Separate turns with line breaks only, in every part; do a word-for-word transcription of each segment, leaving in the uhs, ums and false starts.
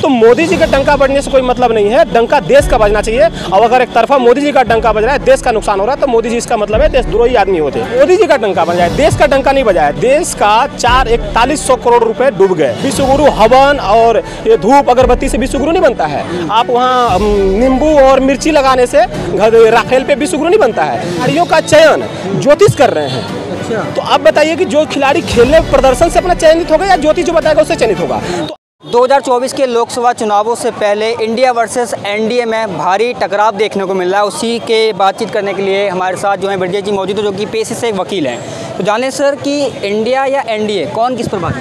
तो मोदी जी का डंका बजने से कोई मतलब नहीं है, डंका देश का बजना चाहिए। और अगर एक तरफा मोदी जी का डंका बज रहा है, देश का नुकसान हो रहा है, तो मोदी जी इसका मतलब है देशद्रोही आदमी होते हैं। मोदी जी का डंका बजाए, देश का डंका नहीं बजाया। देश का चार इकतालीस सौ करोड़ रुपए डूब गए। विश्व गुरु हवन और ये धूप अगरबत्ती से विश्व गुरु नहीं बनता है। आप वहाँ नींबू और मिर्ची लगाने से राफेल पे विश्व गुरु नहीं बनता है। खिलाड़ियों का चयन ज्योतिष कर रहे हैं। अच्छा। तो आप बताइए कि जो खिलाड़ी खेलने प्रदर्शन से अपना चयनित होगा या ज्योतिष जो बताएगा उससे चयनित होगा। तो
दो हज़ार चौबीस के लोकसभा चुनावों से पहले इंडिया वर्सेस एनडीए में भारी टकराव देखने को मिल रहा है। उसी के बातचीत करने के लिए हमारे साथ जो है ब्रजेश जी मौजूद है, जो कि पेशे से एक वकील हैं। तो जाने सर कि इंडिया या एनडीए कौन किस पर भारी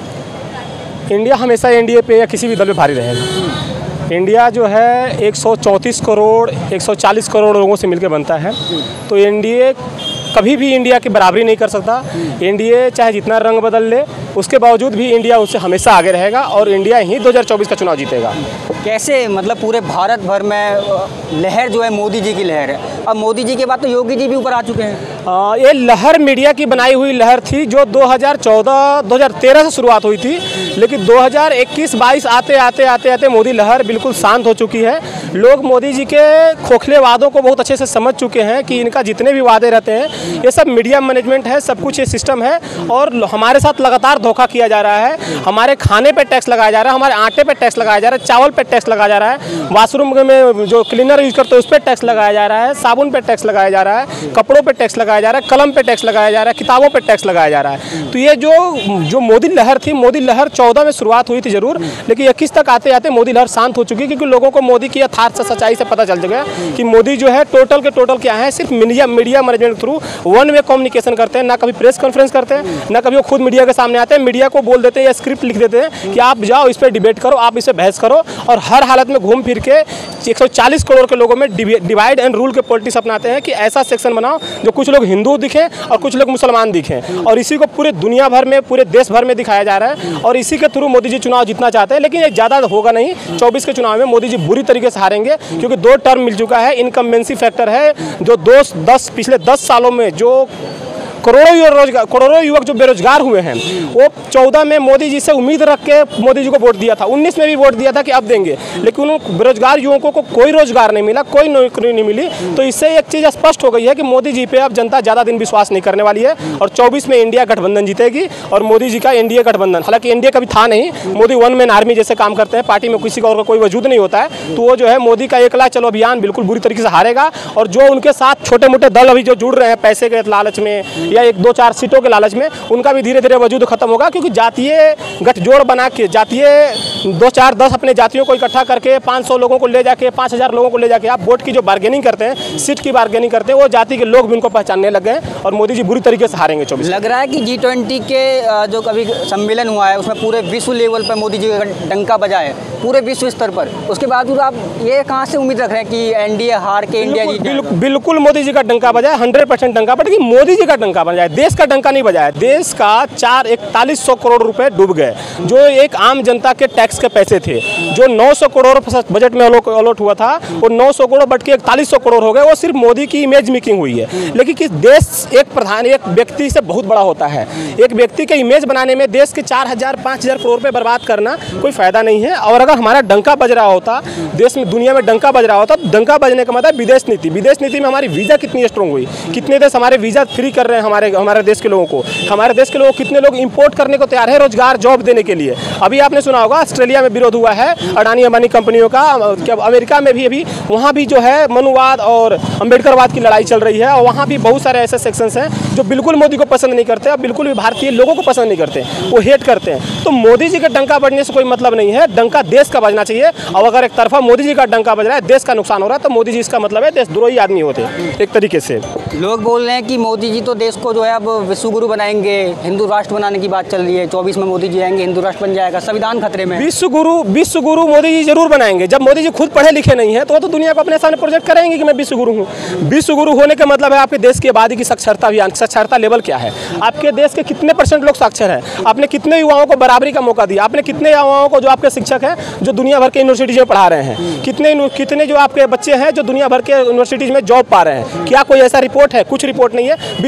है?
इंडिया हमेशा एनडीए पे या किसी भी दल पे भारी रहेगा। इंडिया जो है एक सौ चौंतीस करोड़ एक सौ चालीस करोड़ लोगों से मिलकर बनता है, तो एनडीए कभी भी इंडिया की बराबरी नहीं कर सकता। एनडीए चाहे जितना रंग बदल ले, उसके बावजूद भी इंडिया उससे हमेशा आगे रहेगा और इंडिया ही दो हज़ार चौबीस का चुनाव जीतेगा।
कैसे, मतलब पूरे भारत भर में लहर जो है मोदी जी की लहर है। अब मोदी जी के बाद तो योगी जी भी ऊपर आ चुके हैं।
आ, ये लहर मीडिया की बनाई हुई लहर थी, जो दो हज़ार चौदह दो हज़ार तेरह से शुरुआत हुई थी, लेकिन दो हज़ार इक्कीस बाईस आते आते आते आते मोदी लहर बिल्कुल शांत हो चुकी है। लोग मोदी जी के खोखले वादों को बहुत अच्छे से समझ चुके हैं कि इनका जितने भी वादे रहते हैं ये सब मीडिया मैनेजमेंट है, सब कुछ ये सिस्टम है। और हमारे साथ लगातार धोखा किया जा रहा है। हमारे खाने पे टैक्स लगाया जा रहा है, हमारे आटे पे टैक्स लगाया जा रहा है, चावल पे टैक्स लगाया जा रहा है, वाशरूम में जो क्लीनर यूज करते हैं उस पर टैक्स लगाया जा रहा है, साबुन पे टैक्स लगाया जा रहा है, कपड़ों पे टैक्स लगाया जा रहा है, कलम पे टैक्स लगाया जा रहा है, किताबों पे टैक्स लगाया जा रहा है। तो ये जो जो मोदी लहर थी, मोदी लहर चौदह में शुरुआत हुई थी जरूर, लेकिन इक्कीस तक आते आते मोदी लहर शांत हो चुकी है, क्योंकि लोगों को मोदी की यथार्थ सच्चाई से पता चल गया कि मोदी जो है टोटल के टोटल क्या है, सिर्फ media media management through one way communication करते हैं। ना कभी प्रेस कॉन्फ्रेंस करते हैं, ना कभी वो खुद मीडिया के सामने आते हैं, मीडिया को बोल देते हैं या स्क्रिप्ट लिख देते हैं कि आप जाओ इस पर डिबेट करो, आप इसे बहस करो, और हर हालत में घूम फिर के एक सौ चालीस करोड़ के लोगों में डिवाइड एंड रूल के पॉलिटिक्स अपनाते हैं कि ऐसा सेक्शन बनाओ जो कुछ लोग हिंदू दिखें और कुछ लोग मुसलमान दिखें, और इसी को पूरे दुनिया भर में, पूरे देश भर में दिखाया जा रहा है। और इसी के थ्रू मोदी जी चुनाव जीतना चाहते हैं, लेकिन ये ज़्यादा होगा नहीं। चौबीस के चुनाव में मोदी जी बुरी तरीके से हारेंगे, क्योंकि दो टर्म मिल चुका है। इनकम्बेंसी फैक्टर है, जो दो दस पिछले दस सालों में जो करोड़ों रोजगार करोड़ों युवक जो बेरोजगार हुए हैं, वो चौदह में मोदी जी से उम्मीद रख के मोदी जी को वोट दिया था, उन्नीस में भी वोट दिया था कि अब देंगे, लेकिन उन बेरोजगार युवकों को कोई रोजगार नहीं मिला, कोई नौकरी नहीं मिली। तो इससे एक चीज़ स्पष्ट हो गई है कि मोदी जी पे अब जनता ज़्यादा दिन विश्वास नहीं करने वाली है, और चौबीस में इंडिया गठबंधन जीतेगी और मोदी जी का एनडीए गठबंधन। हालांकि एनडीए कभी था नहीं, मोदी वन मैन आर्मी जैसे काम करते हैं, पार्टी में किसी का और कोई वजूद नहीं होता है। तो वो जो है मोदी का एकला चलो अभियान बिल्कुल बुरी तरीके से हारेगा, और जो उनके साथ छोटे मोटे दल अभी जो जुड़ रहे हैं पैसे के लालच में या एक दो चार के लालच में, उनका भी धीरे धीरे वजूद खत्म होगा। क्योंकि जातीय गठजोड़ बना के, जातीय दो चार दस अपने जातियों को इकट्ठा करके पाँच सौ लोगों को ले जाके, पाँच हज़ार लोगों को ले जाके आप वोट की जो बार्गेनिंग करते हैं, सीट की बार्गेनिंग करते हैं, वो जाति के लोग भी उनको पहचानने लग गए, और मोदी जी बुरी तरीके से हारेंगे। चौबीस
लग रहा है कि जी ट्वेंटी के जो कभी सम्मेलन हुआ है उसमें पूरे विश्व लेवल पर मोदी जी का डंका बजा है, पूरे विश्व स्तर पर। उसके बावजूद आप ये कहाँ से उम्मीद रख रहे हैं कि एनडीए हार के इंडिया जीत जाएगा?
बिल्कुल मोदी जी का डंका बजाए, हंड्रेड परसेंट डंका, बट मोदी जी का डंका बजाए, देश का डंका नहीं बजाया। देश का चार इकतालीस सौ करोड़ रुपए डूब गए, जो एक आम जनता के टैक्स के पैसे थे। जो नौ सौ करोड़ बजट में अलॉट हुआ था, वो नौ सौ करोड़ बढ़ के इकतालीस सौ करोड़ हो गए। वो सिर्फ मोदी की इमेज मेकिंग हुई है, लेकिन किस देश एक प्रधान एक व्यक्ति से बहुत बड़ा होता है। एक व्यक्ति के इमेज बनाने में देश के चार हजार पाँच हजार करोड़ रुपए बर्बाद करना कोई फायदा नहीं है। और अगर हमारा डंका बज रहा होता, देश में दुनिया में डंका बज रहा होता, तो डंका बजने का मतलब विदेश नीति। विदेश नीति में हमारी वीज़ा कितनी स्ट्रॉन्ग हुई, कितने देश हमारे वीज़ा फ्री कर रहे हैं हमारे हमारे देश के लोगों को। हमारे देश के लोग कितने लोग इंपोर्ट करने को तैयार है रोजगार जॉब देने के लिए। अभी आपने सुना होगा ऑस्ट्रेलिया में विरोध हुआ है अडानी अंबानी कंपनियों का, अमेरिका में भी अभी वहाँ भी जो है मनुवाद और अम्बेडकरवाद की लड़ाई चल रही है, और वहाँ भी बहुत सारे ऐसे सेक्शंस हैं जो बिल्कुल मोदी को पसंद नहीं करते और बिल्कुल भी भारतीय लोगों को पसंद नहीं करते, वो हेट करते हैं। तो मोदी जी का डंका बजने से कोई मतलब नहीं है, डंका देश का बजना चाहिए। और अगर एक तरफा मोदी जी का डंका बज रहा है, देश का नुकसान हो रहा है, तो मोदी जी इसका मतलब है देशद्रोही आदमी होते हैं एक तरीके से।
लोग बोल रहे हैं कि मोदी जी तो देश को जो है अब विश्व गुरु बनाएंगे, हिंदू राष्ट्र बनाने की बात चल रही है, चौबीस में मोदी जी आएंगे, हिंदू राष्ट्र बन जाएगा, संविधान खतरे में।
विश्व गुरु विश्व गुरु मोदी जी जरूर बनाएंगे। जब मोदी जी खुद पढ़े लिखे नहीं है, तो वो तो दुनिया को अपने सामने प्रोजेक्ट करेंगे कि मैं विश्व गुरु हूँ। विश्व गुरु होने का मतलब है आपके देश की आबादी की साक्षरता अभियान, साक्षरता लेवल क्या है, आपके देश के कितने परसेंट लोग साक्षर हैं, आपने कितने युवाओं को बराबरी का मौका दिया, आपने कितने युवाओं को जो आपके शिक्षक हैं जो दुनिया भर के यूनिवर्सिटीज में पढ़ा रहे हैं, कितने कितने जो आपके बच्चे हैं जो दुनिया भर के यूनिवर्सिटीज में जॉब पा रहे हैं। क्या कोई ऐसा रिपोर्ट है? कुछ रिपोर्ट नहीं है। विश्व गुरु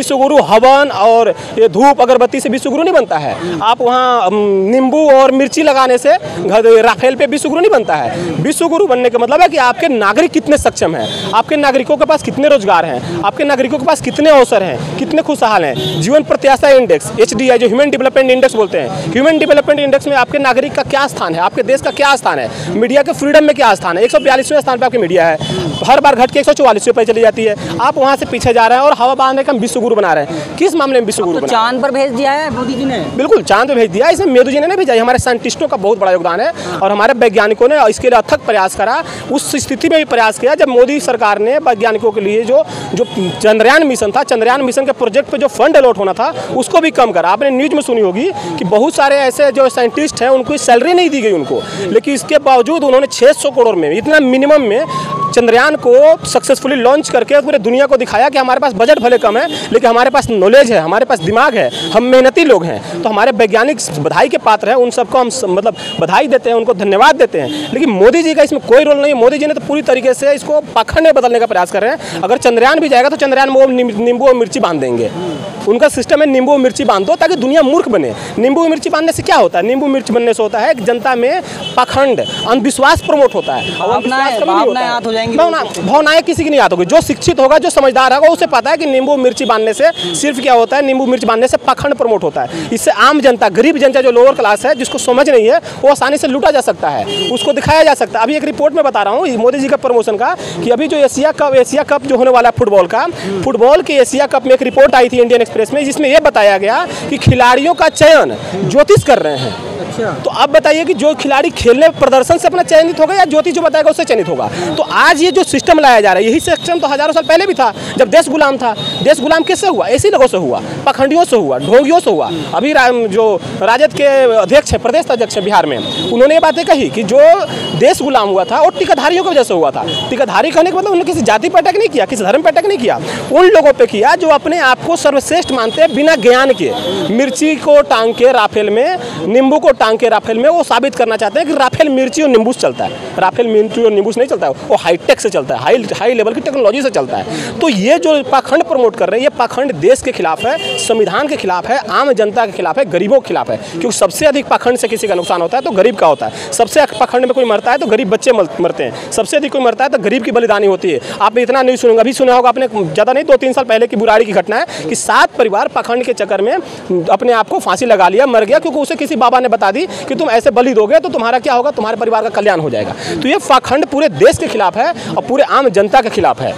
हवन और ये धूप अगरबत्ती से विश्व गुरु नहीं बनता है। आप वहाँ नींबू और मिर्ची लगाने से राफेल पे विश्व गुरु नहीं बनता है। विश्व गुरु बनने का मतलब है कि आपके नागरिक कितने सक्षम हैं, आपके नागरिकों के पास कितने रोजगार हैं, आपके नागरिकों के पास कितने अवसर हैं, कितने खुशहाल हैं। जीवन प्रत्याशा इंडेक्स एच डी आई जो ह्यूमन डेवलपमेंट इंडेक्स बोलते हैं, ह्यूमन डेवलपमेंट इंडेक्स में आपके नागरिक का क्या स्थान है, आपके देश का क्या स्थान है, मीडिया के फ्रीडम में क्या स्थान है। एक सौ बयालीसवें स्थान पर आपकी मीडिया है, हर बार घट के एक सौ चौवालीसवें पर चली जाती है। आप वहाँ से पीछे जा रहे हैं और हवा बांधने का विश्व गुरु बना रहे हैं। किस मामले में विश्व गुरु?
तो चांद पर भेज दिया है मोदी जी ने।
बिल्कुल चांद पे भेज दिया। इसमें मोदी जी ने नहीं भेजा, हमारे साइंटिस्टों का बहुत बड़ा योगदान है और हमारे वैज्ञानिकों ने इसके लिए अथक प्रयास करा। उस स्थिति में भी प्रयास किया जब मोदी सरकार ने वैज्ञानिकों के लिए जो जो चंद्रयान मिशन था, चंद्रयान मिशन के प्रोजेक्ट पे जो फंड अलॉट होना था उसको भी कम करा। आपने न्यूज में सुनी होगी कि बहुत सारे ऐसे जो साइंटिस्ट हैं उनको सैलरी नहीं दी गई उनको, लेकिन इसके बावजूद उन्होंने छह सौ करोड़ में, इतना मिनिमम में चंद्रयान को सक्सेसफुली लॉन्च करके पूरे दुनिया को दिखाया कि हमारे पास बजट भले कम है लेकिन हमारे पास नॉलेज है, हमारे पास दिमाग है, हम मेहनती लोग हैं। तो हमारे वैज्ञानिक बधाई के पात्र हैं, उन सबको हम मतलब बधाई देते हैं, उनको धन्यवाद देते हैं। लेकिन मोदी जी का इसमें कोई रोल नहीं है। मोदी जी ने तो पूरी तरीके से इसको पाखंड में बदलने का प्रयास कर रहे हैं। अगर चंद्रयान भी जाएगा तो चंद्रयान में वो नींबू और मिर्ची बांध देंगे। उनका सिस्टम है नींबू और मिर्ची बांध दो ताकि दुनिया मूर्ख बने। नींबू और मिर्ची बांधने से क्या होता है? नींबू मिर्च बनने से होता है कि जनता में पाखंड, अंधविश्वास प्रमोट होता है। भावनाएं किसी की नहीं याद होगी। जो शिक्षित होगा, जो समझदार होगा, उसे पता है कि नींबू मिर्ची बांधने से सिर्फ क्या होता है, नींबू मिर्च बांधने से पाखंड प्रमोट होता है। इससे आम जनता, गरीब जनता जो लोअर क्लास है, जिसको समझ नहीं है, वो आसानी से लूटा जा सकता है, उसको दिखाया जा सकता है। अभी एक रिपोर्ट में बता रहा हूँ मोदी जी का प्रमोशन का कि अभी जो एशिया कप एशिया कप जो होने वाला है फुटबॉल का, फुटबॉल के एशिया कप में एक रिपोर्ट आई थी इंडियन एक्सप्रेस में, जिसमें यह बताया गया कि खिलाड़ियों का चयन ज्योतिष कर रहे हैं। तो आप बताइए कि जो खिलाड़ी खेलने प्रदर्शन से अपना चयनित होगा या ज्योति जो बताएगा उससे चयनित होगा। तो आज ये जो सिस्टम लाया जा रहा है, यही सिस्टम तो हजारों साल पहले भी था जब देश गुलाम था। देश गुलाम किससे हुआ? ऐसी लोगों से हुआ, पखंडियों से हुआ, ढोंगियों से हुआ। अभी जो राजद के अध्यक्ष है, प्रदेश अध्यक्ष है बिहार में, उन्होंने ये बातें कही कि जो देश गुलाम हुआ था वो टिकटधारियों की वजह से हुआ था। टिकटधारी कहने का मतलब उन्होंने किसी जाति पर अटैक नहीं किया, किसी धर्म पर अटैक नहीं किया, उन लोगों पर किया जो अपने आप को सर्वश्रेष्ठ मानते हैं बिना ज्ञान के। मिर्ची को टांग के राफेल में, नींबू को टांग के राफेल में वो साबित करना चाहते हैं कि राफेल मिर्ची और नींबू से चलता है। राफेल मिर्ची और नींबू से नहीं चलता है, वो हाईटेक से चलता है, हाई हाई लेवल की टेक्नोलॉजी से चलता है। तो ये जो पाखंड प्रमोट कर रहे हैं, ये पाखंड देश के खिलाफ है, संविधान के खिलाफ है, आम जनता के खिलाफ है, गरीबों के खिलाफ है। क्योंकि सबसे अधिक पाखंड से किसी का नुकसान होता है तो गरीब का होता है। सबसे पाखंड में कोई मरता है तो गरीब बच्चे मरते हैं, सबसे अधिक कोई मरता है तो गरीब की बलिदानी होती है। आपने इतना नहीं सुनेंगे, अभी सुना होगा आपने, ज़्यादा नहीं, दो तीन साल पहले की बुराड़ी की घटना है कि सात परिवार पाखंड के चक्कर में अपने आप को फांसी लगा लिया, मर गया, क्योंकि उसे किसी बाबा ने बता दी कि तुम ऐसे बलि दोगे तो तुम्हारा क्या होगा, तुम्हारे परिवार का कल्याण हो जाएगा। तो ये पाखंड पूरे देश के खिलाफ है और पूरे आम जनता के खिलाफ है।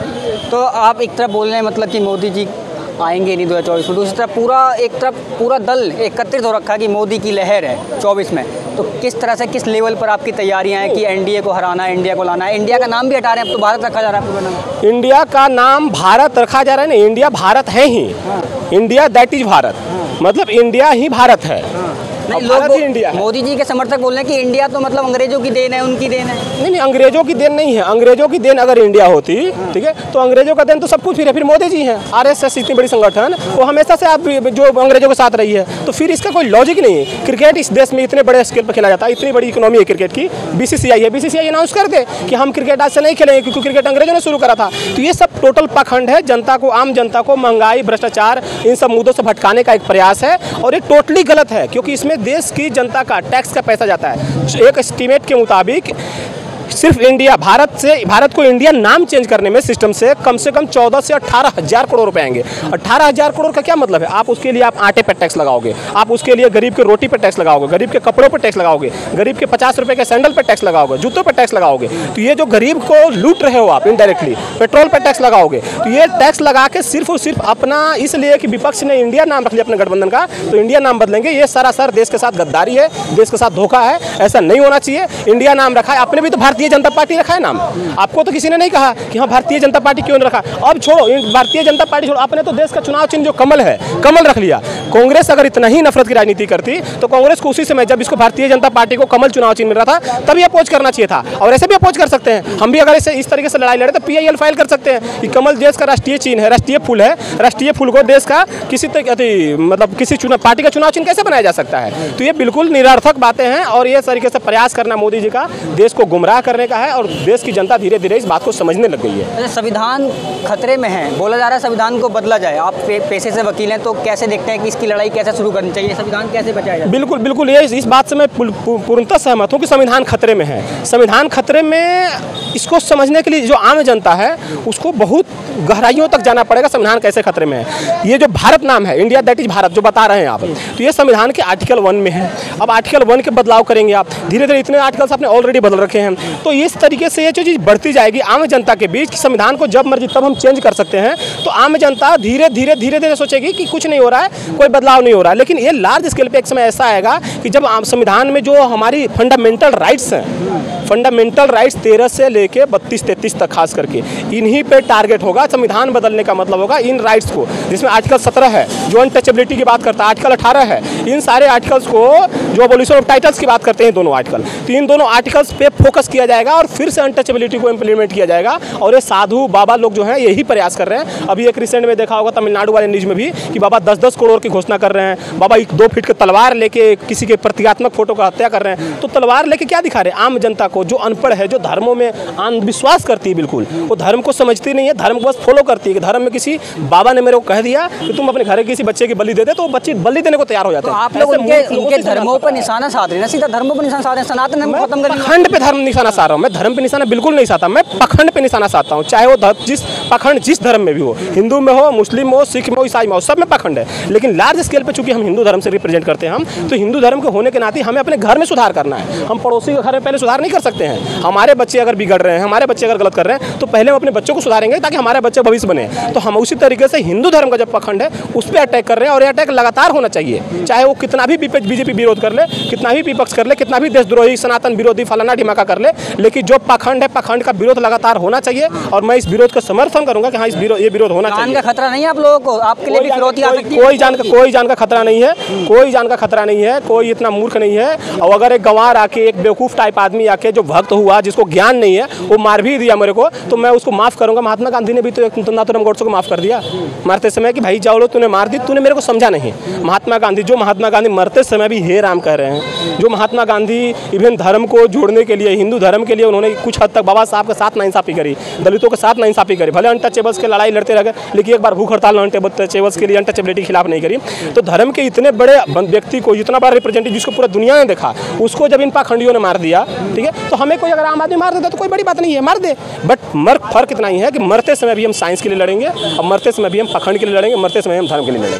तो आप एक तरफ बोल रहे हैं मतलब कि मोदी जी आएंगे नहीं दो हज़ार चौबीस में, दूसरी तरफ पूरा एक तरफ पूरा दल एकत्रित हो रखा है कि मोदी की लहर है चौबीस में। तो किस तरह से, किस लेवल पर आपकी तैयारियां हैं कि एनडीए को हराना है, इंडिया को लाना है? इंडिया का नाम भी हटा रहे हैं, अब तो भारत रखा जा रहा है पूरा नाम।
इंडिया का नाम भारत रखा जा रहा है ना, इंडिया भारत है ही। हाँ। India that is Bharat. हाँ। मतलब इंडिया ही भारत है। हाँ।
नहीं, लोग इंडिया मोदी जी के समर्थक बोल रहे हैं कि इंडिया तो मतलब अंग्रेजों की देन है, उनकी देन है।
नहीं नहीं, अंग्रेजों की देन नहीं है। अंग्रेजों की देन अगर इंडिया होती, ठीक है, तो अंग्रेजों का देन तो सब कुछ फिर है, फिर मोदी जी हैं। आरएसएस इतनी बड़ी संगठन, वो हमेशा से आप जो अंग्रेजों के साथ रही है, तो फिर इसका कोई लॉजिक नहीं है। क्रिकेट इस देश में इतने बड़े स्केल पर खेला जाता है, इतनी बड़ी इकोनॉमी है क्रिकेट की। बीसीसीआई है, बीसीसीआई अनाउंस कर दे कि हम क्रिकेट आज से नहीं खेलेंगे क्योंकि क्रिकेट अंग्रेजों ने शुरू करा था। तो ये सब टोटल पाखंड है, जनता को, आम जनता को महंगाई, भ्रष्टाचार, इन सब मुद्दों से भटकाने का एक प्रयास है और ये टोटली गलत है क्योंकि इसमें देश की जनता का टैक्स का पैसा जाता है। एक एस्टीमेट के मुताबिक सिर्फ इंडिया, भारत से भारत को इंडिया नाम चेंज करने में सिस्टम से कम से कम चौदह से अठारह हजार करोड़ रुपए आएंगे। अठारह हजार करोड़ का क्या मतलब है? आप उसके लिए आप आटे पर टैक्स लगाओगे, आप उसके लिए गरीब के रोटी पर टैक्स लगाओगे, गरीब के कपड़ों पर टैक्स लगाओगे, गरीब के पचास रुपए के सैंडल पर टैक्स लगाओगे, जूतों पर टैक्स लगाओगे। तो ये जो गरीब को लूट रहे हो आप इनडायरेक्टली, पेट्रोल पर टैक्स लगाओगे। तो ये टैक्स लगा के सिर्फ और सिर्फ अपना, इसलिए कि विपक्ष ने इंडिया नाम रख लिया अपने गठबंधन का, तो इंडिया नाम बदलेंगे। ये सरासर देश के साथ गद्दारी है, देश के साथ धोखा है, ऐसा नहीं होना चाहिए। इंडिया नाम रखा है, आपने भी तो भारतीय जनता पार्टी रखा है नाम, आपको तो किसी ने नहीं कहा कि हाँ भारतीय जनता पार्टी क्यों नहीं रखा। अब छोड़ो भारतीय जनता पार्टी छोड़ो, आपने तो देश का चुनाव चिन्ह जो कमल है, कमल रख लिया। कांग्रेस अगर इतना ही नफरत की राजनीति करती तो कांग्रेस को उसी समय, जब इसको भारतीय जनता पार्टी को कमल चुनाव चिन्ह मिल रहा था, तभी अपोज करना चाहिए था। और ऐसे भी अपोज कर सकते हैं, हम भी अगर इसे इस तरीके से लड़ाई लड़े तो पीआईएल फाइल कर सकते हैं कि कमल देश का राष्ट्रीय चिन्ह है, राष्ट्रीय फूल है, राष्ट्रीय फूल को देश का किसी मतलब किसी चुनाव पार्टी का चुनाव चिन्ह कैसे बनाया जा सकता है? तो ये बिल्कुल निरर्थक बातें हैं और ये तरीके से प्रयास करना मोदी जी का देश को गुमराह करने का है और देश की जनता धीरे धीरे इस बात को समझने लग गई है।
संविधान खतरे में है, बोला जा रहा है संविधान को बदला जाए। आप पेशे से वकील हैं तो कैसे देखते हैं कि इसकी लड़ाई कैसे शुरू करनी चाहिए, संविधान कैसे बचाया जाए?
बिल्कुल बिल्कुल, ये इस बात से मैं पूर्णतः सहमत हूँ कि संविधान खतरे में है। संविधान खतरे में इसको समझने के लिए जो आम जनता है उसको बहुत गहराइयों तक जाना पड़ेगा। संविधान कैसे खतरे में है, ये जो भारत नाम है, इंडिया दैट इज भारत जो बता रहे हैं आप, तो ये संविधान के आर्टिकल वन में है। अब आर्टिकल वन के बदलाव करेंगे आप, धीरे धीरे इतने आर्टिकल्स आपने ऑलरेडी बदल रखे हैं, तो इस तरीके से ये जो चीज़ बढ़ती जाएगी आम जनता के बीच। संविधान को जब मर्जी तब हम चेंज कर सकते हैं, तो आम जनता धीरे धीरे धीरे धीरे सोचेगी कि कुछ नहीं हो रहा है, कोई बदलाव नहीं हो रहा है। लेकिन ये लार्ज स्केल पे एक समय ऐसा आएगा कि जब संविधान में जो हमारी फंडामेंटल राइट्स हैं, फंडामेंटल राइट्स तेरह से लेके बत्तीस तैंतीस तक खास करके इन्हीं पे टारगेट होगा। संविधान बदलने का मतलब होगा इन राइट्स को, जिसमें आर्टिकल सत्रह है जो अनटचेबिलिटी की बात करता है, आर्टिकल अठारह है, इन सारे आर्टिकल्स को जो अबॉलिशन ऑफ टाइटल्स की बात करते हैं दोनों आर्टिकल, तो इन दोनों आर्टिकल्स पे फोकस किया जाएगा और फिर से अनटचेबिलिटी को इम्प्लीमेंट किया जाएगा। और ये साधु बाबा लोग जो हैं यही प्रयास कर रहे हैं। अभी एक रिसेंट में देखा होगा तमिलनाडु वाले न्यूज में भी कि बाबा दस दस करोड़ की घोषणा कर रहे हैं, बाबा एक दो फीट की तलवार लेके किसी के प्रतीकात्मक फोटो का हत्या कर रहे हैं। तो तलवार लेके क्या दिखा रहे हैं? आम जनता को जो अनपढ़ है, जो धर्मों में अंधविश्वास करती है, बिल्कुल वो धर्म को समझती नहीं है, धर्म को बस फॉलो करती है कि धर्म में किसी बाबा ने मेरे को कह दिया कि तुम अपने घर के किसी बच्चे की बलि दे दे, तो बच्चे बलि देने को तैयार हो जाते हैं।
आप लोग उनके उनके धर्मों पर निशाना साध रहे हैं, सीधा धर्मों पर निशाना साध रहे हैं। सनातन धर्म खत्म कर,
पखंड पे धर्म निशाना साध रहा हूँ मैं, धर्म पे निशाना बिल्कुल नहीं साधता मैं, पखंड पे निशाना साधता हूँ। चाहे वो जिस पखंड जिस धर्म में भी हो, हिंदू में हो, मुस्लिम हो, सिख में हो, ईसाई में हो, सब में पखंड है। लेकिन लार्ज स्केल पे चूंकि हम हिंदू धर्म से रिप्रेजेंट करते हैं, हम तो हिंदू धर्म के होने के नाते हमें अपने घर में सुधार करना है। हम पड़ोसी के घर में पहले सुधार नहीं कर सकते हैं। हमारे बच्चे अगर बिगड़ रहे हैं, हमारे बच्चे अगर गलत कर रहे हैं, तो पहले हम अपने बच्चों को सुधारेंगे ताकि हमारे बच्चे भविष्य बने। तो हम उसी तरीके से हिंदू धर्म का जब पखंड है उस पर अटैक कर रहे हैं, और ये अटैक लगातार होना चाहिए, चाहे वो कितना भी बीजेपी विरोध कर ले, कितना भी विपक्ष कर ले, कितना भी देशद्रोही सनातन विरोधी फलाना ढिमाका कर ले, लेकिन जो पखंड है पखंड का विरोध लगातार होना चाहिए। और मैं इस विरोध का समर्थन करूंगा कि हाँ, इस विरोध ये विरोध होना चाहिए।
जान का खतरा नहीं है आप लोगों को? आपके लिए भी फिरौती आ सकती है?
कोई जान का कोई जान का खतरा नहीं है, कोई जान का खतरा नहीं है, कोई इतना मूर्ख नहीं है। और अगर एक गंवार आके, एक बेवकूफ़ टाइप आदमी आके जो भक्त हुआ, जिसको ज्ञान नहीं है, वो मार भी दिया मेरे को, तो मैं उसको माफ़ करूंगा। महात्मा गांधी ने भी तो एक नाथूराम गोडसे को माफ़ कर दिया मरते समय कि भाई जाओ लो, तूने मार दी, तूने मेरे को समझा नहीं। महात्मा गांधी जो महात्मा गांधी मरते समय भी हे राम कह रहे हैं, जो महात्मा गांधी इवन धर्म को जोड़ने के लिए, हिंदू धर्म के लिए उन्होंने कुछ हद तक बाबा साहब के साथ नाइंसाफ़ी करी, दलितों के साथ नाइंसाफ़ी करी, भले अनटचेबल्स के लड़ाई लड़ते रह गए, लेकिन एक बार भूख हड़ताल अनटचेबल्स के लिए, अनटचेबिलिटी के खिलाफ नहीं करी। तो धर्म के इतने बड़े व्यक्ति को, इतना बड़ा रिप्रेजेंटेटिव जिसको पूरा दुनिया ने देखा, उसको जब इन पाखंडियों ने मार दिया, ठीक है, तो हमें कोई अगर आम आदमी मार देता तो कोई बड़ी बात नहीं है, मार दे। बट मर फर्क इतना ही है कि मरते समय भी हम साइंस के लिए लड़ेंगे और मरते समय भी हम पखंड के लिए लड़ेंगे, मरते समय हम धर्म के लिए लड़ेंगे।